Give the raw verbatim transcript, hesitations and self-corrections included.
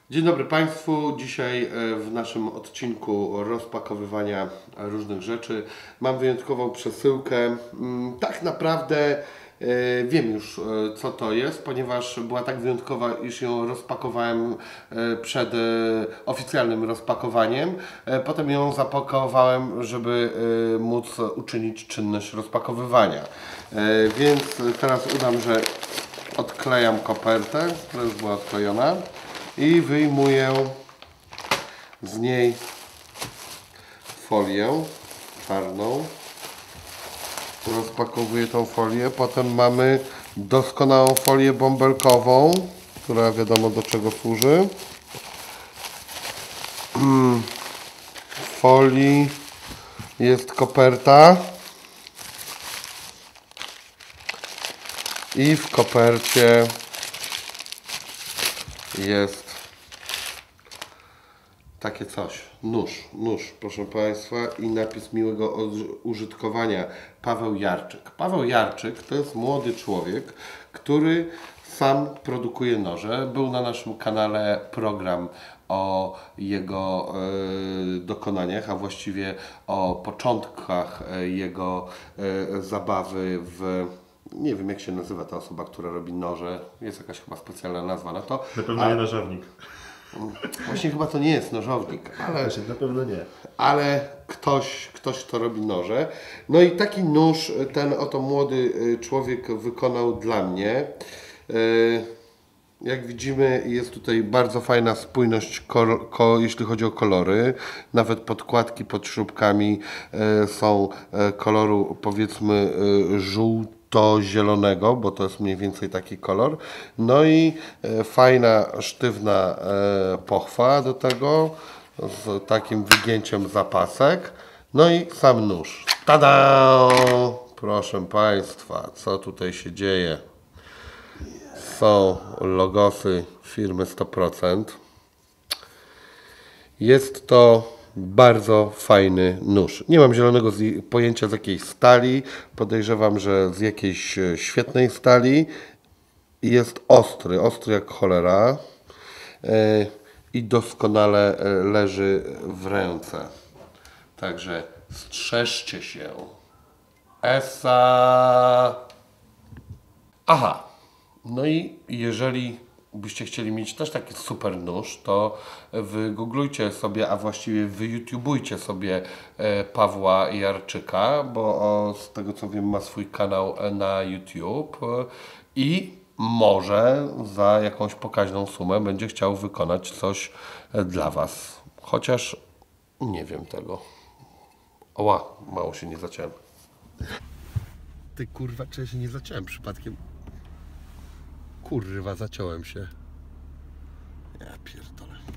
Dzień dobry Państwu. Dzisiaj w naszym odcinku rozpakowywania różnych rzeczy mam wyjątkową przesyłkę. Tak naprawdę wiem już, co to jest, ponieważ była tak wyjątkowa, iż ją rozpakowałem przed oficjalnym rozpakowaniem. Potem ją zapakowałem, żeby móc uczynić czynność rozpakowywania. Więc teraz udam, że odklejam kopertę, która już była odklejona. I wyjmuję z niej folię czarną. Rozpakowuję tą folię. Potem mamy doskonałą folię bąbelkową, która wiadomo do czego służy. W folii jest koperta. I w kopercie jest takie coś, nóż, nóż, proszę Państwa, i napis miłego użytkowania, Paweł Jarczyk. Paweł Jarczyk to jest młody człowiek, który sam produkuje noże. Był na naszym kanale program o jego e, dokonaniach, a właściwie o początkach jego e, zabawy w... Nie wiem, jak się nazywa ta osoba, która robi noże. Jest jakaś chyba specjalna nazwa na to. Na pewno a... nie nożownik. Właśnie chyba to nie jest nożownik, ale, na pewno nie. Ale ktoś, ktoś to robi noże. No i taki nóż ten oto młody człowiek wykonał dla mnie. Jak widzimy, jest tutaj bardzo fajna spójność, jeśli chodzi o kolory. Nawet podkładki pod śrubkami są koloru, powiedzmy, żółtego, to zielonego, bo to jest mniej więcej taki kolor. No i e, fajna, sztywna e, pochwa do tego, z takim wygięciem zapasek. No i sam nóż. Tada! Proszę Państwa, co tutaj się dzieje? Są logosy firmy sto procent. Jest to bardzo fajny nóż. Nie mam zielonego pojęcia z jakiej stali. Podejrzewam, że z jakiejś świetnej stali. Jest ostry, ostry jak cholera. I doskonale leży w ręce. Także strzeżcie się. Esa. Aha. No i jeżeli byście chcieli mieć też taki super nóż, to wygooglujcie sobie, a właściwie wyyoutubujcie sobie Pawła Jarczyka, bo z tego co wiem ma swój kanał na YouTube i może za jakąś pokaźną sumę będzie chciał wykonać coś dla Was. Chociaż nie wiem tego. Oła, mało się nie zaciąłem. Ty kurwa, czy ja się nie zaciąłem przypadkiem? Kurwa, zaciąłem się. Ja pierdolę.